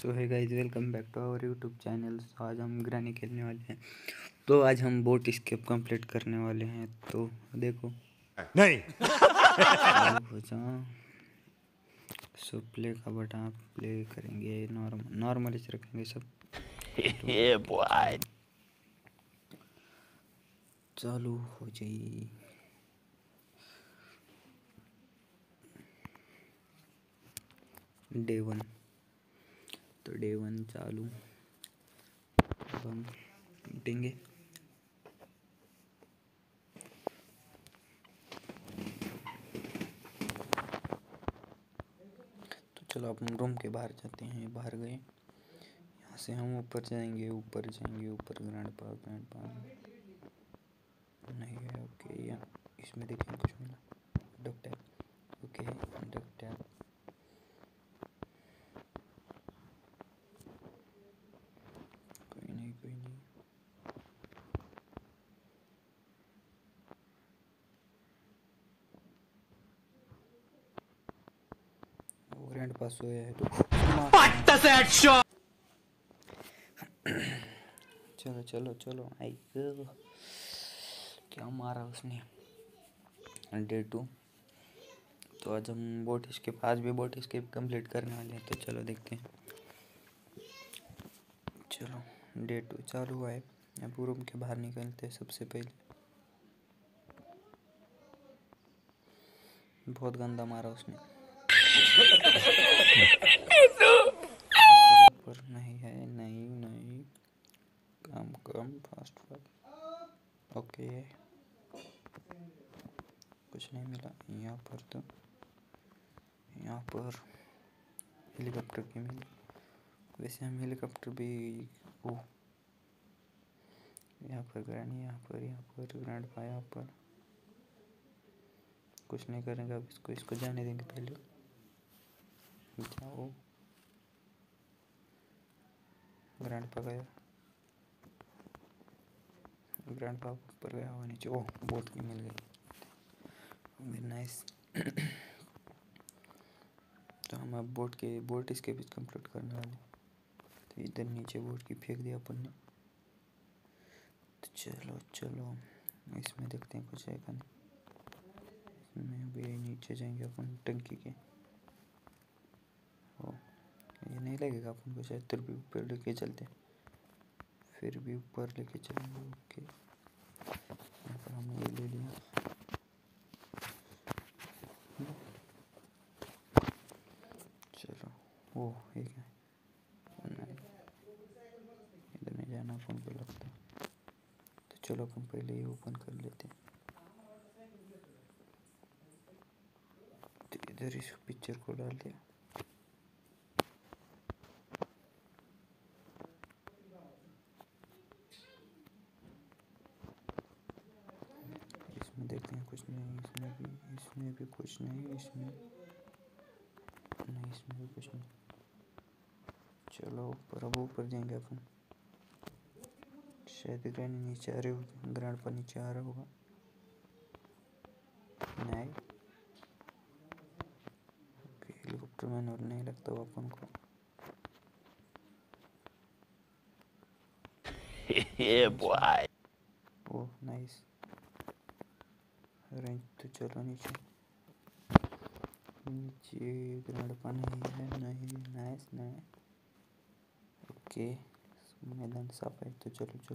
सो है guys, welcome back to our YouTube channel. आज हम ग्रैनी खेलने वाले हैं। तो आज हम बोट स्केप कंप्लीट करने वाले हैं। तो देखो नहीं हो जाओ। सो प्ले का बटन प्ले करेंगे, नॉर्मल से रखेंगे सब। ये बॉय चालू हो जाइए। डे 1, तो डे 1 चालू। अब हम मिटेंगे। तो चलो अपन रूम के बाहर जाते हैं। बाहर गए, यहाँ से हम ऊपर जाएंगे। ऊपर ग्रैंड पा नहीं है। ओके, या इसमें देखिए कुछ मिला। Duct tape. Okay, duct tape. कोई नहीं। वो ग्रैंड पास सोया है तो चलो आई गो। क्या मारा उसने। डे 2। तो आज हम बोट स्केप कंप्लीट करने वाले हैं। तो चलो देखते हैं। चलो डे 2 चालू हुआ है। अब रूम के बाहर निकलते हैं। सबसे पहले बहुत गंदा मारा उसने। ऊपर नहीं है। नहीं कम फास्ट। ओके, कुछ नहीं मिला यहाँ पर। तो यहाँ पर हेलीकॉप्टर की मिली। वैसे हम हेलीकॉप्टर भी यहाँ पर ग्रैंड, यहाँ पर ग्रैंड पा। यहाँ पर कुछ नहीं करेंगे। अब इसको जाने देंगे। पहले जाओ। ग्रैंड पा गया। ग्रैंड पा ऊपर गया हुआ नीचे। ओह, बोट की मिल गई। नाइस। तो हम अब बोट इसके बीच कंप्लीट करने वाले। तो इधर नीचे बोट की फेंक दिया अपन ने। तो चलो इसमें देखते हैं कुछ है क्या नहीं। इसमें भी नीचे जाएंगे अपन टंकी के। ओ, ये नहीं लगेगा अपन को शायद। फिर भी ऊपर लेके चलते। ओके, यहाँ पर हमने ये ले लिया। चलो, ओह ये क्या है? इधर नहीं जाना अपन को लगता। तो चलो अपन पहले ये ओपन कर लेते हैं। तो इधर इस पिक्चर को डाल दिया। इसमें देखते हैं कुछ नहीं। इसमें भी कुछ नहीं। इसमें भी कुछ नहीं। चलो ऊपर, अब ऊपर जाएंगे अपन। शायद ग्रैंड नीचे आ रहे होगा। ग्रैंड पर नीचे आ रहा होगा। नहीं, हेलीकॉप्टर में नहीं लगता वो अपन को। ये बॉय ओह नाइस रेंज। तो चलो नीचे ग्रैंड पर नहीं है। नहीं, नाइस नहीं। ओके, मैदान साफ है। तो चलो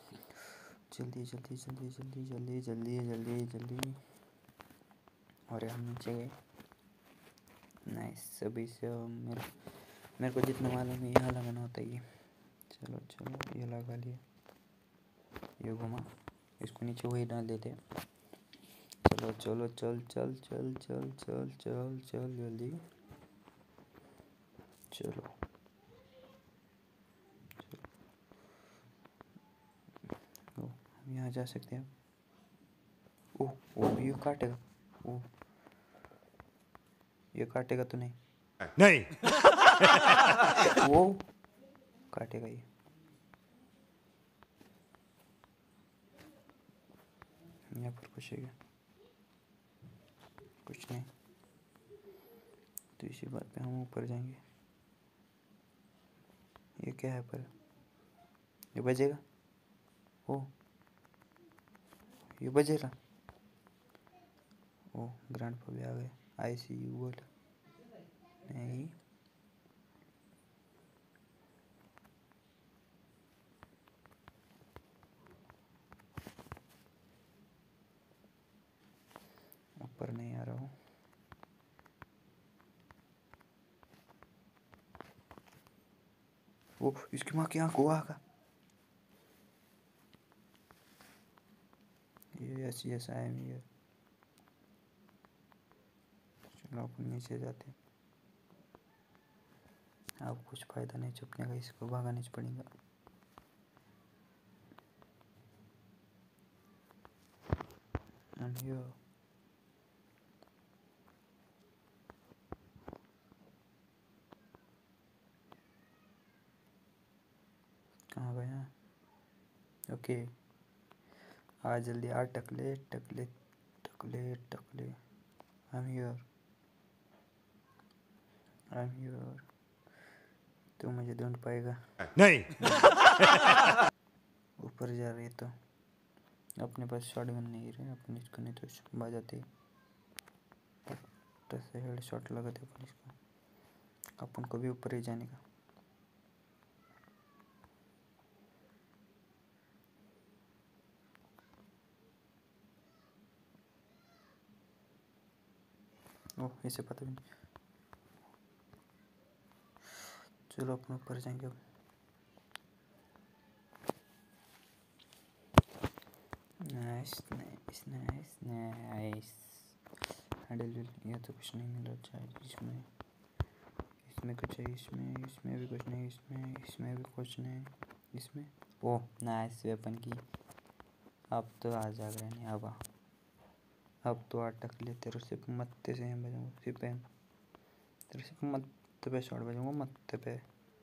जल्दी। और हम नीचे गए। नाइस। सभी से मेरे को जितना मालूम है यहाँ लगाना होता है ये। चलो ये लगा लिया। ये घुमा, इसको नीचे वही डाल देते। चलो चल जल्दी। चलो हम यहाँ जा सकते हैं। ओह, वो भी काटेगा। ओह, ये काटेगा तो नहीं वो काटेगा ये। यहाँ पर कुछ है क्या? कुछ नहीं। तो इसी बात पे हम ऊपर जाएंगे। क्या है पर? ये बजेगा? ओ, ये बजेगा? ओ, ग्रैंडपा भी आ गए। ICU बोल। नहीं, ऊपर नहीं आ रहा हूँ। ओ, इसकी माँ की आँख हुआ का। Yes yes I am here. चलो अपन नीचे जाते हैं। अब कुछ फायदा नहीं छुपने का, इसको भागाना ही पड़ेगा। I'm here. कहाँ गया? ओके, आ जल्दी आ टकले टकले टकले टकले। I'm here. I'm here. तू मुझे ढूंढ पाएगा? नहीं। ऊपर जा रही तो अपने पास शॉटगन नहीं रहे अपन, इसको नहीं तो बजाते से हेड शॉट लगाते अपन इसको। अपन को भी ऊपर ही जाने का। ओह, इसे पता भी नहीं। चलो अपन ऊपर जाएंगे अब। Nice nice nice nice. Handle, ये तो कुछ नहीं मिला चाहिए इसमें। इसमें कुछ है, इसमें भी कुछ नहीं, इसमें भी कुछ नहीं, इसमें। ओह नाइस वेपन की। अब तो आ जा रहे नहीं। अब तो अटक ले। तेरे से मत्ते से बजाऊंगा सिर्फ पे। तेरे से मत्ते पे शॉट बजाऊंगा, मत्ते पे।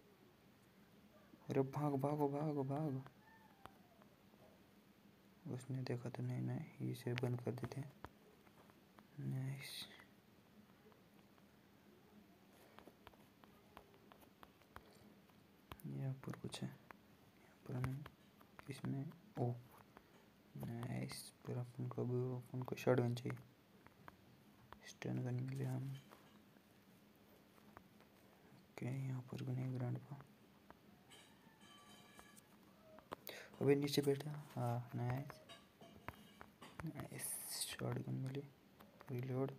अरे भाग भागो भागो भागो। उसने देखा तो नहीं। नहीं, इसे बंद कर देते हैं। नाइस। यहाँ पर कुछ है, यहाँ पर नहीं, इसमें। Oh nice. पर अपन को शॉटगन चाहिए। स्टन गन मिले हम। ओके, यहाँ पर भी नहीं ग्रैंडपा। अबे नीचे बैठा। हाँ नाइस नाइस। शॉटगन मिली। रिलोड।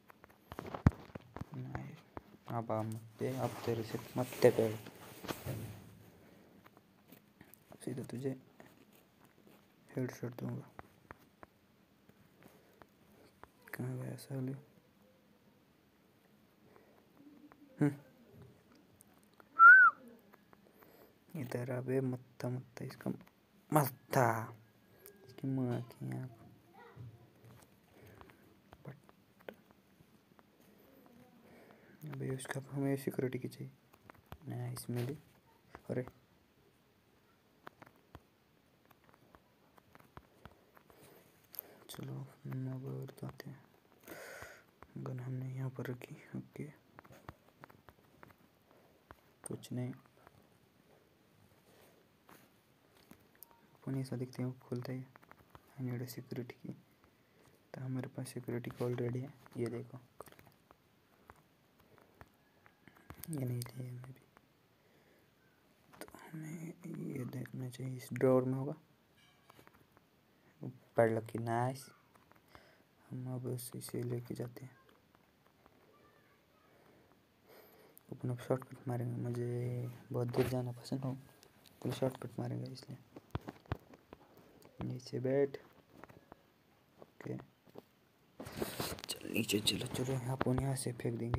नाइस। अब मत्ते, अब तेरे से मत्ते पे सीधा तुझे हेडशॉट दूंगा। कहाँ गया साले? इधर अबे मत्ता मत्ता इसका मत्ता। इसकी माँ की आँख। अबे उसका हमें सिक्योरिटी की चाहिए। नाइस मिली। अरे चलो अब जाते हैं। गन हमने यहाँ पर रखी। ओके, कुछ नहीं। अपन ऐसा दिखते हैं, वो खोलता है। आई नीड सिक्योरिटी की। तो हमारे पास सिक्योरिटी की ऑलरेडी है। ये देखो, ये नहीं चाहिए हमें भी। तो हमें ये देखना चाहिए, इस ड्रॉर में होगा पैडलॉक की। नाइस। हम अब इसे लेके जाते हैं। अपन अब शॉर्टकट मारेंगे। मुझे बहुत दूर जाना पसंद हो तो शॉर्टकट मारेंगे, इसलिए नीचे बैठ। ओके, चल नीचे चलो चलो। यहाँ अपन यहाँ से फेंक देंगे।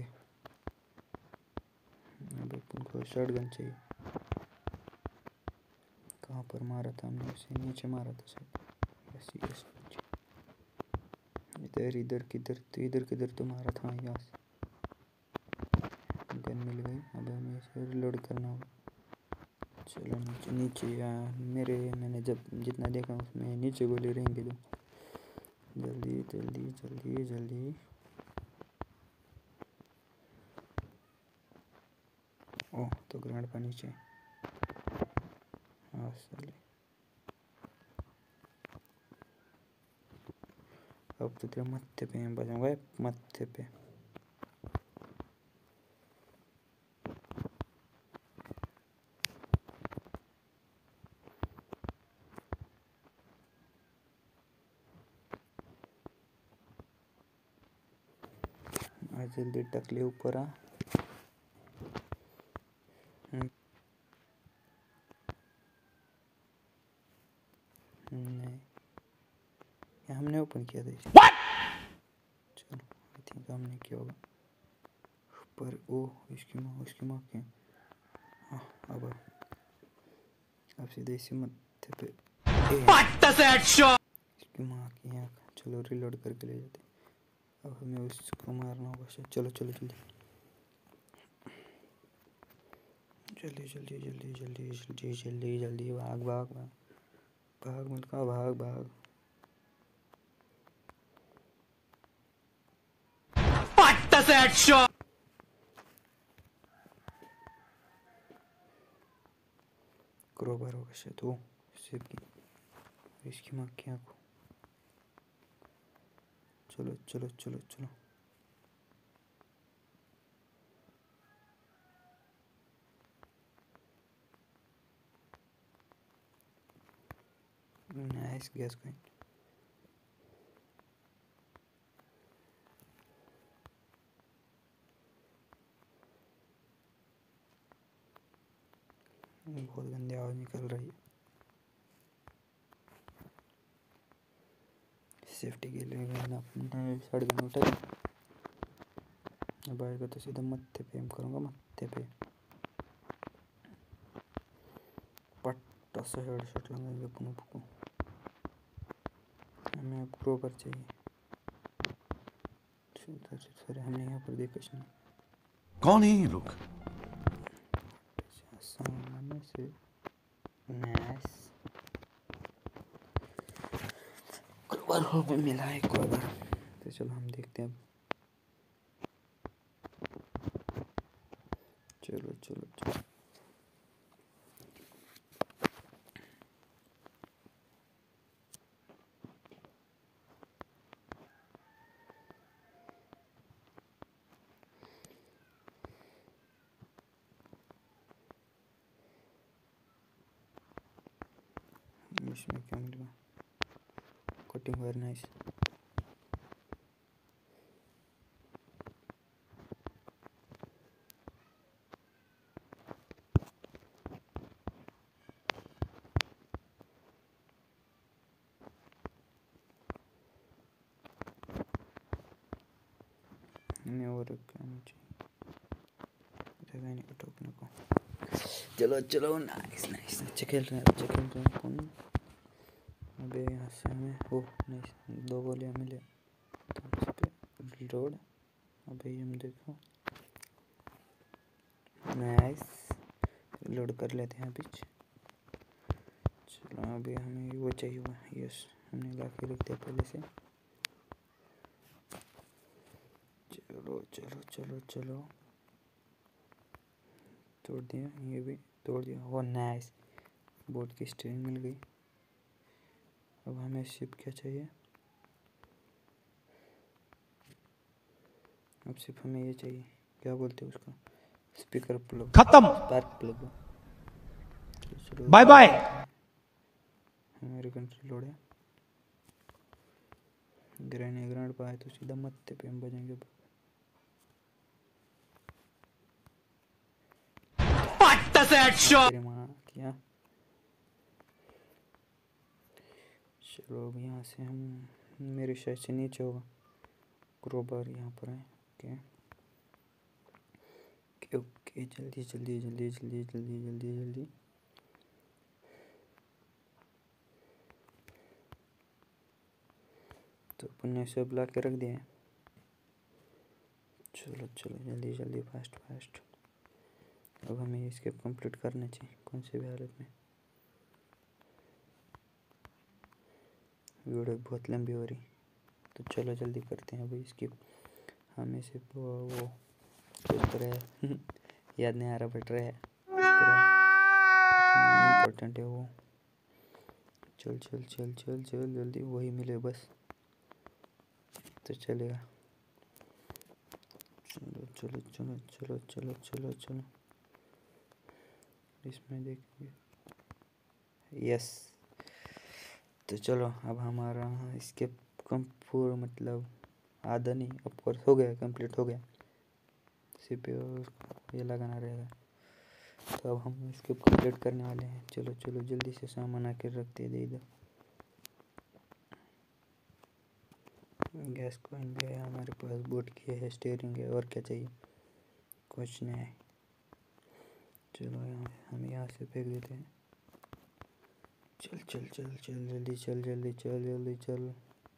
अब अपन को शॉटगन चाहिए। कहाँ पर मारा था हमने उसे? नीचे मारा था शायद। यस यस, इधर इधर किधर तो, इधर किधर तो मारा था। यहाँ से गन मिल गई। अब हमें इसे रिलोड करना होगा। चलो नीचे नीचे। मैंने जब जितना देखा उसमें नीचे गोली रहेंगे। तो जल्दी जल्दी जल्दी जल्दी। ओह, तो ग्रैंडपा नीचे। साले। अब तो तेरे मत्थे पे बजाऊंगा, मत्थे पे। आ जल्दी टकले ऊपर आ। नहीं, ये हमने ओपन किया था इसे। चलो, आई थिंक हमने किया होगा। पर ओ इसकी माँ के। हाँ, अब सीधे इसी मत्थे पे। इसकी माँ की आँख। चलो रिलोड करके ले जाते। अब हमें उसको मारना होगा शायद। चलो चलो जल्दी जल्दी जल्दी जल्दी जल्दी जल्दी जल्दी जल्दी भाग भाग भाग भाग मुल्का भाग भाग। क्रोबार होगा शायद वो सिर की, इसकी माँ की आँख। चलो चलो चलो चलो। Nice gas coin. बहुत गंदी आवाज निकल रही है। सेफ्टी के लिए मैंने अपने शटगन उठाई। अब आएगा तो सीधा मत्थे पे एम करूँगा, मत्थे पे पट्टा सा हेडशॉट लगाएंगे अपन को। हमें अब क्रोबर चाहिए। सर हमने यहाँ पर देखा नहीं। कौन है ये लोग? सामने से नाइस क्रोबर हो भी मिला है क्रोबर। तो चलो हम देखते हैं अब। चलो चलो चलो। इसमें क्या मिलेगा? Cutting very nice. नहीं और क्या चाहिए? जगह नहीं टोकने को। चलो चलो नाइस नाइस। अच्छा खेल रहे हैं अपन। अबे यहाँ से हमें ओ नाइस 2 गोलियाँ मिले तो इस पे लोड। अबे हम देखो नाइस लोड कर लेते हैं बीच। चलो अभी हमें वो चाहिए हुआ। यस हमने ला के रख दिया पहले से। चलो चलो चलो चलो तोड़ दिया, ये भी तोड़ दिया। वो नाइस बोट की स्टीयरिंग मिल गई। अब हमें शिप क्या चाहिए? अब सिर्फ हमें ये चाहिए, क्या बोलते हैं उसको, स्पीकर प्लग, खत्म, स्पार्क प्लग। Bye bye. हमारे कंट्री लोड है। ग्रेनेड पाए तो सीधा मत्थे पे हम बजेंगे। माँ क्या। चलो अब यहाँ से हम, मेरे शायद से नीचे होगा क्रोबार, यहाँ पर है। ओके ओके ओके जल्दी जल्दी जल्दी जल्दी जल्दी जल्दी जल्दी। तो अपन ने सब ला के रख दिया है। चलो चलो जल्दी जल्दी फास्ट फास्ट। अब हमें एस्केप कंप्लीट करना चाहिए कौन से भी हालत में। वीडियो बहुत लंबी हो रही तो चलो जल्दी करते हैं अभी स्किप। हमें सिर्फ वो याद नहीं आ रहा बट रहा है इम्पोर्टेंट है वो। चल चल चल चल चल जल्दी, वही मिले बस तो चलेगा। चलो चलो चलो चलो चलो चलो चलो, इसमें देखेंगे। यस, तो चलो अब हमारा इसके कम पूरा मतलब आधा नहीं, ऑफकोर्स हो गया, कंप्लीट हो गया। सिर्फ ये लगाना रहेगा, तो अब हम इसके कंप्लीट करने वाले हैं। चलो चलो जल्दी से सामान आके रखते दे इधर। गैस कॉइन भी है हमारे पास, बोट की है, स्टीयरिंग है, और क्या चाहिए, कुछ नहीं है। चलो हम यहाँ से फेंक देते हैं। चल चल चल चल जल्दी चल जल्दी चल जल्दी चल,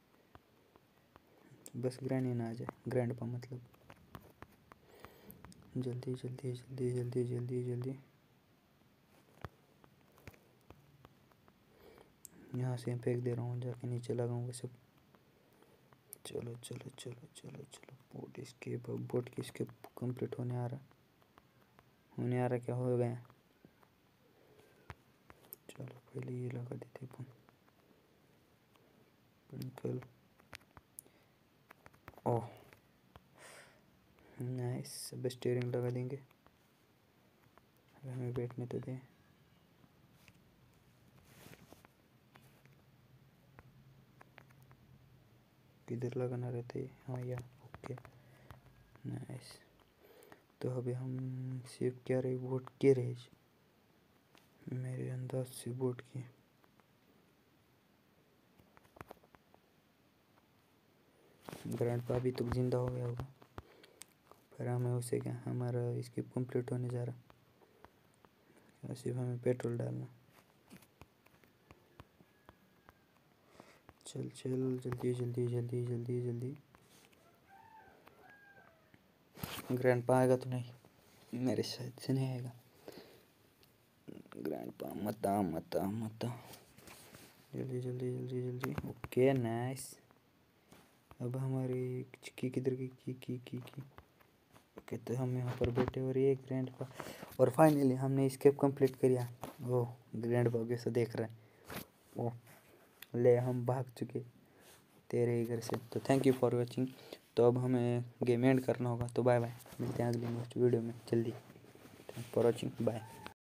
बस ग्रैंड ही ना आ जाए, ग्रैंड पा मतलब। जल्दी जल्दी जल्दी जल्दी जल्दी जल्दी, यहाँ से फेंक दे रहा हूँ, जाके नीचे लगाऊंगा सब। चलो चलो चलो चलो चलो, बोट स्केप, अब बोट की स्केप कंप्लीट होने आ रहा, क्या हो गया। चलो पहले ये लगा देते अपन, निकल। ओह नाइस, अब स्टीयरिंग लगा देंगे, हमें बैठने तो दे। किधर लगाना रहता है, हाँ या ओके नाइस। तो अभी हम सिर्फ क्या रही, बोट के रहे मेरे अंदाज से, बोट की। ग्रैंडपा अभी तक जिंदा हो गया होगा, पर हमें उसे क्या, हमारा स्किप कंप्लीट होने जा रहा, सिर्फ हमें पेट्रोल डालना। चल चल जल्दी जल्दी जल्दी जल्दी जल्दी। ग्रैंडपा आएगा तो नहीं, मेरे शायद से नहीं आएगा। ग्रैंडपा मता मता मता, जल्दी जल्दी जल्दी जल्दी, ओके नाइस। अब हमारी की किधर की ओके, तो हम यहाँ पर बैठे और ये ग्रैंडपा, और फाइनली हमने स्केप कंप्लीट किया। ओह ग्रैंडपा कैसे देख रहा है, ओह ले हम भाग चुके तेरे ही घर से। तो थैंक यू फॉर वॉचिंग। तो अब हमें गेम एंड करना होगा, तो बाय बाय, मिलते हैं अगली नेक्स्ट वीडियो में जल्दी। Thank for watching, bye.